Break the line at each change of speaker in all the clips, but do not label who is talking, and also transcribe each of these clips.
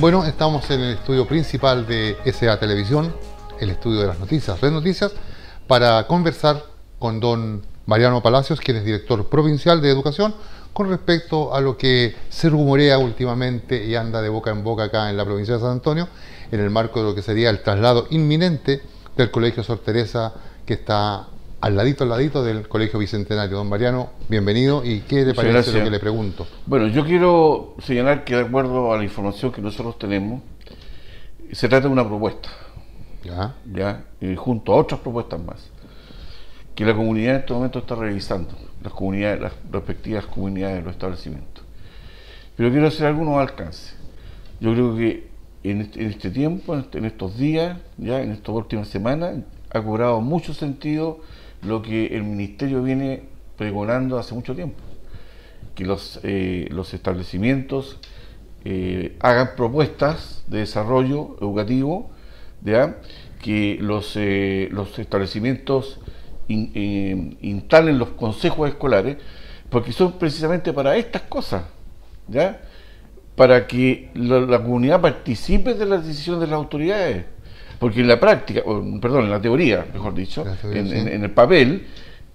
Bueno, estamos en el estudio principal de SA Televisión, el estudio de las noticias, Red Noticias, para conversar con don Mariano Palacios, quien es director provincial de Educación, con respecto a lo que se rumorea últimamente y anda de boca en boca acá en la provincia de San Antonio, en el marco de lo que sería el traslado inminente del Colegio Sor Teresa, que está al ladito del Colegio Bicentenario. Don Mariano, bienvenido. ¿Y qué le parece lo que le pregunto?
Bueno, yo quiero señalar que de acuerdo a la información que nosotros tenemos, se trata de una propuesta, junto a otras propuestas más, que la comunidad en este momento está revisando, las respectivas comunidades de los establecimientos. Pero quiero hacer algunos alcances. Yo creo que en este tiempo, en estos días, en estas últimas semanas, ha cobrado mucho sentido lo que el Ministerio viene pregonando hace mucho tiempo, que los establecimientos hagan propuestas de desarrollo educativo, que los establecimientos instalen los consejos escolares, porque son precisamente para estas cosas, para que la comunidad participe de las decisiones de las autoridades. Porque en la práctica, en la teoría, mejor dicho, en el papel,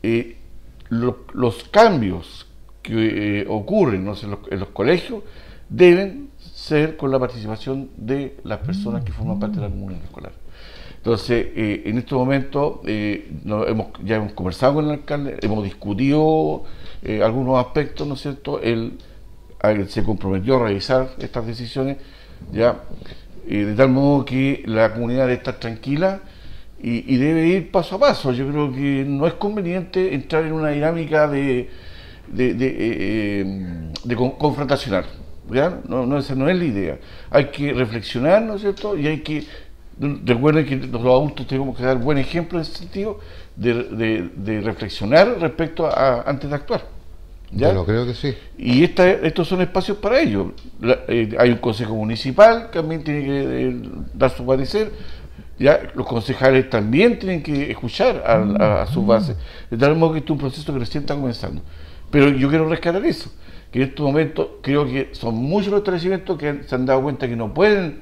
los cambios que ocurren en los colegios deben ser con la participación de las personas que forman parte de la comunidad escolar. Entonces, en este momento ya hemos conversado con el alcalde, hemos discutido algunos aspectos, ¿no es cierto? Él se comprometió a revisar estas decisiones, de tal modo que la comunidad debe estar tranquila y debe ir paso a paso. Yo creo que no es conveniente entrar en una dinámica de confrontacional, esa no es la idea. Hay que reflexionar, ¿no es cierto? Y hay que, recuerden que los adultos tenemos que dar buen ejemplo en ese sentido de reflexionar respecto a antes de actuar.
Yo creo que sí.
Y estos son espacios para ello. Hay un consejo municipal que también tiene que dar su parecer. Los concejales también tienen que escuchar a sus bases. De tal modo que este es un proceso que recién está comenzando. Pero yo quiero rescatar eso, que en estos momentos creo que son muchos los establecimientos que se han dado cuenta que no pueden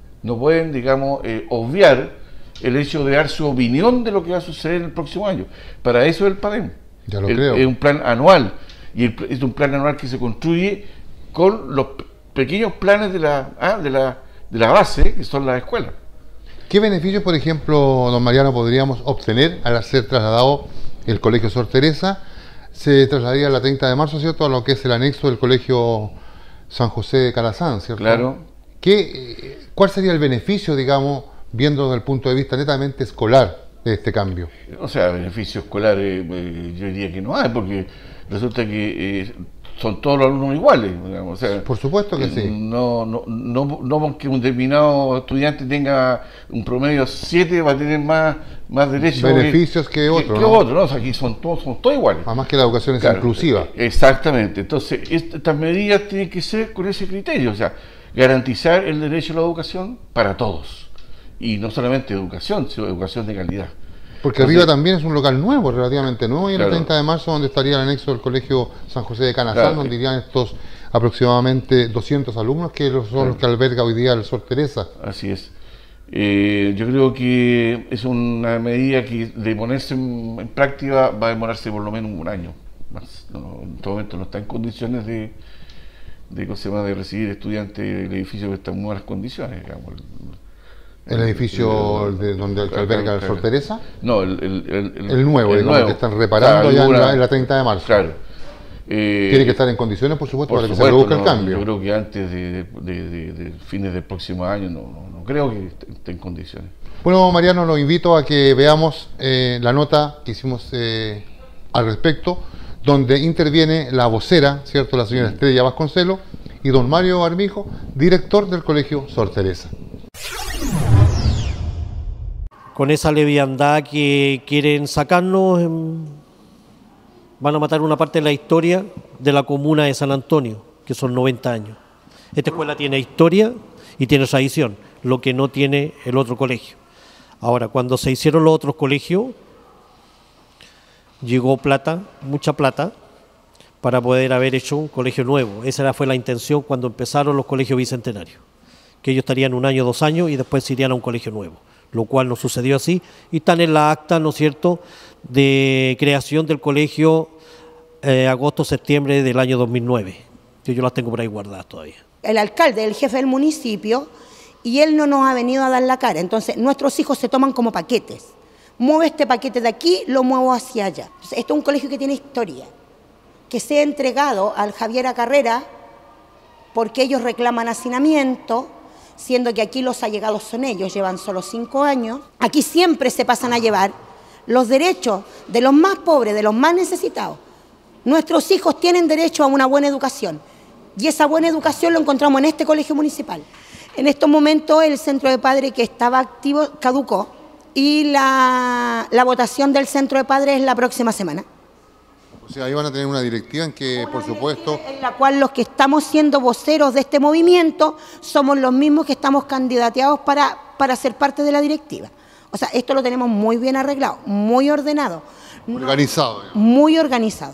digamos, obviar el hecho de dar su opinión de lo que va a suceder en el próximo año. Para eso es el PADEM.
Ya lo creo.
Es un plan anual. Y es un plan anual que se construye con los pequeños planes de la base, que son las escuelas.
¿Qué beneficios, por ejemplo, don Mariano, podríamos obtener al ser trasladado el Colegio Sor Teresa? Se trasladaría la 30 de marzo, ¿cierto?, a lo que es el anexo del Colegio San José de Calazán, ¿cierto?
Claro.
¿Cuál sería el beneficio, digamos, viendo desde el punto de vista netamente escolar de este cambio?
O sea, beneficios escolares yo diría que no hay, porque resulta que son todos los alumnos iguales, digamos. O sea,
por supuesto que sí.
No porque un determinado estudiante tenga un promedio 7 va a tener más derechos,
beneficios que otro,
¿no? O sea, aquí son todos iguales.
Además que la educación es inclusiva.
Exactamente. Entonces, estas medidas tienen que ser con ese criterio, o sea, garantizar el derecho a la educación para todos. Y no solamente educación, sino educación de calidad.
Porque arriba también es un local nuevo, relativamente nuevo, y en el 30 de marzo donde estaría el anexo del Colegio San José de Calazán, donde irían estos aproximadamente 200 alumnos que son los que alberga hoy día el Sor Teresa.
Así es. Yo creo que es una medida que de ponerse en práctica va a demorarse por lo menos un año más. En este momento no está en condiciones de recibir estudiantes del edificio que está en buenas condiciones, digamos.
¿El edificio donde alberga el Sor Teresa?
No,
el nuevo, digamos, que están reparando ya en la 30 de marzo.
Claro.
Tiene que estar en condiciones, por supuesto, para que se produzca el cambio.
Yo creo que antes de fines del próximo año no creo que esté en condiciones.
Bueno, Mariano, lo invito a que veamos la nota que hicimos al respecto, donde interviene la vocera, ¿cierto?, la señora Estrella Vasconcelos, y don Mario Armijo, director del Colegio Sor Teresa.
Con esa leviandad que quieren sacarnos, van a matar una parte de la historia de la comuna de San Antonio, que son 90 años. Esta escuela tiene historia y tiene tradición, lo que no tiene el otro colegio. Ahora, cuando se hicieron los otros colegios, llegó plata, mucha plata, para poder haber hecho un colegio nuevo. Esa fue la intención cuando empezaron los colegios bicentenarios, que ellos estarían 1 año, 2 años y después se irían a un colegio nuevo, lo cual no sucedió así, y están en la acta, ¿no es cierto?, de creación del colegio agosto-septiembre del año 2009, que yo las tengo por ahí guardadas todavía.
El alcalde, el jefe del municipio, y él no nos ha venido a dar la cara, entonces nuestros hijos se toman como paquetes. Muevo este paquete de aquí, lo muevo hacia allá. Entonces, esto es un colegio que tiene historia, que sea entregado al Javiera Carrera porque ellos reclaman hacinamiento, siendo que aquí los allegados son ellos, llevan solo 5 años. Aquí siempre se pasan a llevar los derechos de los más pobres, de los más necesitados. Nuestros hijos tienen derecho a una buena educación y esa buena educación lo encontramos en este colegio municipal. En estos momentos el centro de padres que estaba activo caducó y la votación del centro de padres es la próxima semana.
O sea, ahí van a tener una directiva en que, por supuesto...
En la cual los que estamos siendo voceros de este movimiento somos los mismos que estamos candidateados para ser parte de la directiva. O sea, esto lo tenemos muy bien arreglado, muy ordenado.
Organizado.
Muy organizado.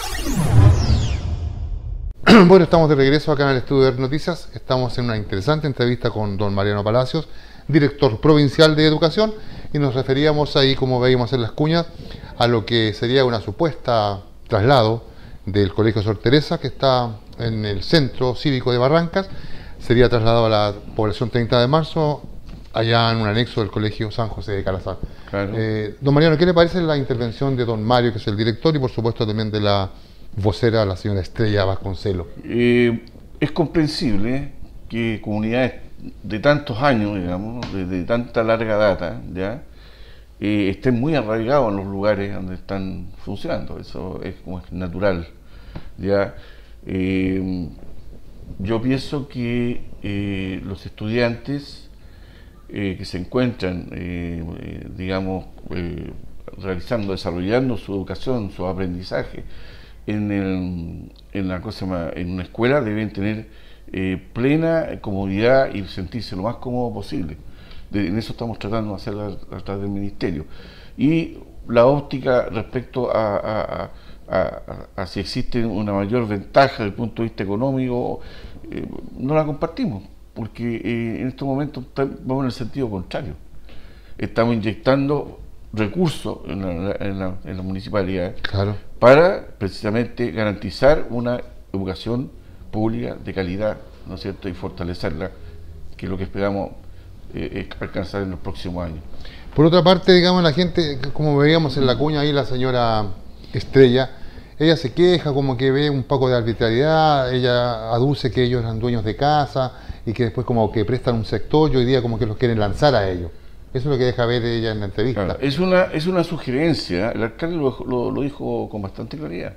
Bueno, estamos de regreso acá en el estudio de Noticias. Estamos en una interesante entrevista con don Mariano Palacios, director provincial de Educación, y nos referíamos ahí, como veíamos en las cuñas, a lo que sería una supuesta traslado del Colegio Sor Teresa, que está en el centro cívico de Barrancas. Sería trasladado a la población 30 de marzo, allá en un anexo del Colegio San José de Calazán.
Claro.
Don Mariano, ¿qué le parece la intervención de don Mario, que es el director, y por supuesto también de la vocera, la señora Estrella Vasconcelos?
Es comprensible que comunidades de tantos años, digamos, de tanta larga data, ya estén muy arraigados en los lugares donde están funcionando. Eso es como es natural, ya. Yo pienso que los estudiantes que se encuentran, digamos, desarrollando su educación, su aprendizaje en una escuela, deben tener plena comodidad y sentirse lo más cómodo posible. En eso estamos tratando de hacer a través del Ministerio. Y la óptica respecto a si existe una mayor ventaja desde el punto de vista económico, no la compartimos, porque en estos momentos vamos en el sentido contrario. Estamos inyectando recursos en la municipalidad,
claro,
para precisamente garantizar una educación pública de calidad, ¿no es cierto?, y fortalecerla, que es lo que esperamos alcanzar en los próximos años.
Por otra parte, digamos, la gente, como veíamos en la cuña ahí, la señora Estrella, ella se queja, como que ve un poco de arbitrariedad, ella aduce que ellos eran dueños de casa y que después como que prestan un sector y hoy día como que los quieren lanzar a ellos. Eso es lo que deja ver ella en la entrevista.
Claro, es una sugerencia, el alcalde lo dijo con bastante claridad,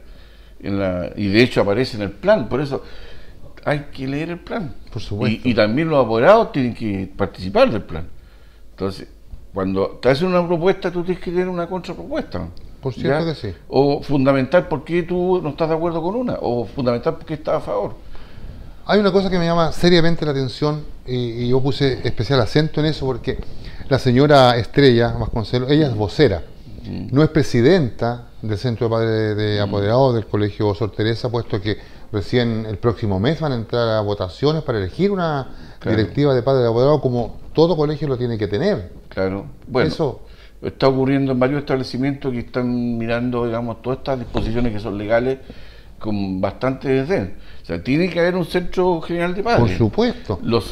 y de hecho aparece en el plan, por eso hay que leer el plan.
Por supuesto.
Y también los apoderados tienen que participar del plan. Entonces, cuando te hacen una propuesta, tú tienes que tener una contrapropuesta, ¿no?
Por cierto, ¿ya? Que sí.
O fundamental por qué tú no estás de acuerdo con una, o fundamental por qué estás a favor.
Hay una cosa que me llama seriamente la atención, y yo puse especial acento en eso, porque la señora Estrella Vasconcelos, ella es vocera, no es presidenta del Centro de Padres de Apoderados del Colegio Sor Teresa, puesto que recién el próximo mes van a entrar a votaciones para elegir una directiva de padres de apoderados, como todo colegio lo tiene que tener.
Claro, bueno, eso está ocurriendo en varios establecimientos que están mirando, digamos, todas estas disposiciones que son legales con bastante desdén. O sea, tiene que haber un centro general de padres.
Por supuesto.
Los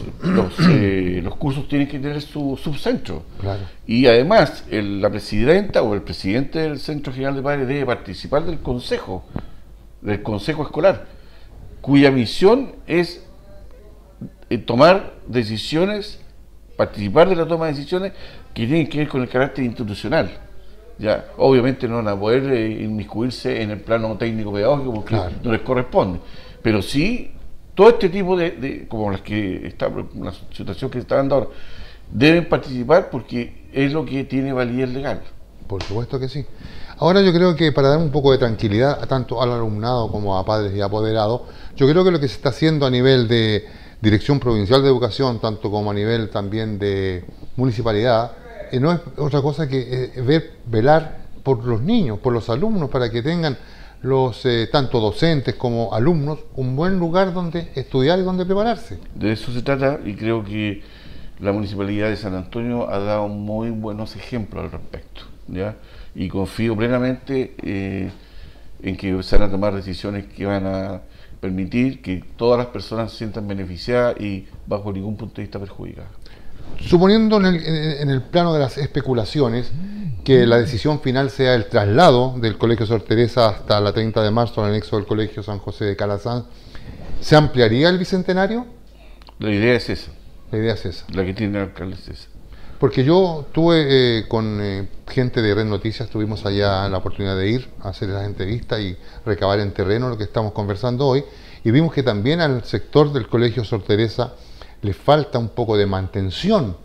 cursos tienen que tener su subcentro.
Claro.
Y además, la presidenta o el presidente del centro general de padres debe participar del consejo escolar, cuya misión es tomar decisiones, participar de la toma de decisiones que tienen que ver con el carácter institucional. Ya, obviamente no van a poder inmiscuirse en el plano técnico pedagógico porque no les corresponde, pero sí todo este tipo de como las que está la situación que se está dando ahora, deben participar porque es lo que tiene validez legal.
Por supuesto que sí. Ahora yo creo que para dar un poco de tranquilidad tanto al alumnado como a padres y apoderados, yo creo que lo que se está haciendo a nivel de Dirección Provincial de Educación, tanto como a nivel también de municipalidad, no es otra cosa que velar por los niños, por los alumnos, para que tengan los tanto docentes como alumnos un buen lugar donde estudiar y donde prepararse.
De eso se trata, y creo que la Municipalidad de San Antonio ha dado muy buenos ejemplos al respecto, ¿ya? Y confío plenamente en que se van a tomar decisiones que van a permitir que todas las personas se sientan beneficiadas y bajo ningún punto de vista perjudicadas.
Suponiendo en el plano de las especulaciones que la decisión final sea el traslado del Colegio Sor Teresa hasta la 30 de marzo al anexo del Colegio San José de Calazán, ¿se ampliaría el bicentenario?
La idea es esa.
La idea es esa.
La que tiene el alcalde es esa.
Porque yo tuve con gente de Red Noticias, tuvimos allá la oportunidad de ir a hacer las entrevistas y recabar en terreno lo que estamos conversando hoy, y vimos que también al sector del Colegio Sor Teresa le falta un poco de mantención.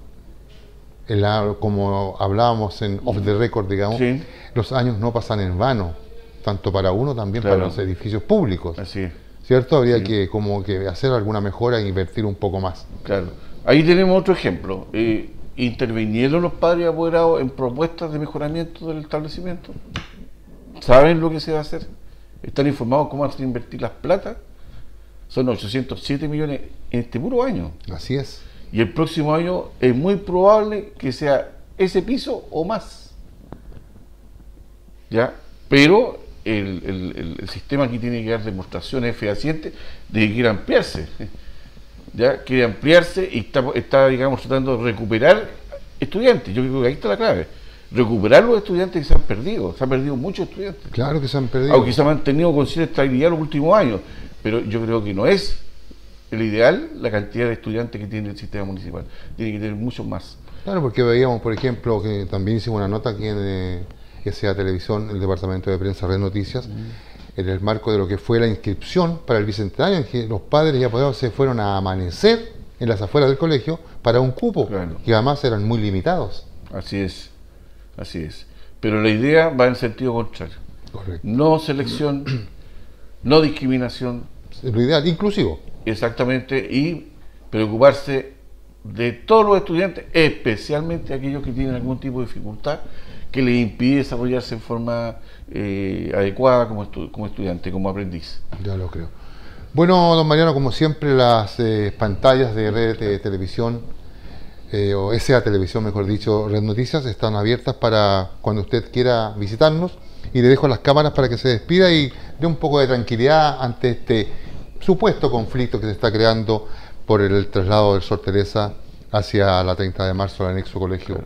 Como hablábamos en off the record, digamos, sí. Los años no pasan en vano, tanto para uno también, claro, para los edificios públicos.
Así es.
¿Cierto? Habría que hacer alguna mejora e invertir un poco más.
Claro. Ahí tenemos otro ejemplo. ¿Intervinieron los padres apoderados en propuestas de mejoramiento del establecimiento? ¿Saben lo que se va a hacer? ¿Están informados cómo van a invertir las plata? Son 807 millones en este puro año.
Así es.
Y el próximo año es muy probable que sea ese piso o más. ¿Ya? Pero el sistema aquí tiene que dar demostraciones fehacientes de que quiere ampliarse. ¿Ya? Quiere ampliarse y está, digamos, tratando de recuperar estudiantes. Yo creo que ahí está la clave. Recuperar los estudiantes que se han perdido. Se han perdido muchos estudiantes.
Claro que se han perdido.
Aunque se han mantenido con cierta estabilidad los últimos años. Pero yo creo que no es el ideal la cantidad de estudiantes que tiene el sistema municipal. Tiene que tener muchos más.
Claro, porque veíamos, por ejemplo, que también hicimos una nota aquí en SA Televisión, el Departamento de Prensa Red Noticias, en el marco de lo que fue la inscripción para el bicentenario, en que los padres y apoderados se fueron a amanecer en las afueras del colegio para un cupo, claro, que además eran muy limitados.
Así es, así es. Pero la idea va en sentido contrario.
Correcto.
No selección, no discriminación.
Lo ideal, inclusivo.
Exactamente, y preocuparse de todos los estudiantes, especialmente aquellos que tienen algún tipo de dificultad que les impide desarrollarse en forma adecuada como estudiante, como aprendiz.
Ya lo creo. Bueno, don Mariano, como siempre, las pantallas de Red Televisión, o SA Televisión, mejor dicho, Red Noticias, están abiertas para cuando usted quiera visitarnos, y le dejo las cámaras para que se despida y dé un poco de tranquilidad ante este supuesto conflicto que se está creando por el traslado del Sor Teresa hacia la 30 de marzo al anexo colegio,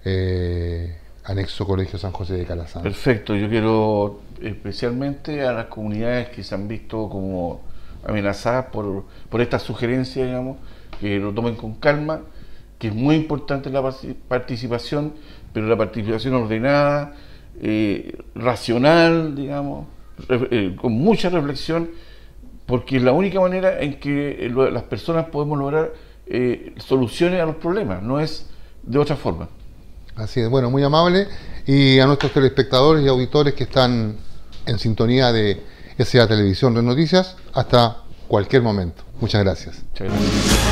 anexo Colegio San José de Calazán.
Perfecto, yo quiero especialmente a las comunidades que se han visto como amenazadas por esta sugerencia, digamos, que lo tomen con calma, que es muy importante la participación, pero la participación ordenada, racional, digamos, con mucha reflexión, porque es la única manera en que las personas podemos lograr soluciones a los problemas, no es de otra forma.
Así es, bueno, muy amable, y a nuestros telespectadores y auditores que están en sintonía de SA Televisión Red Noticias, hasta cualquier momento. Muchas gracias.
Muchas gracias.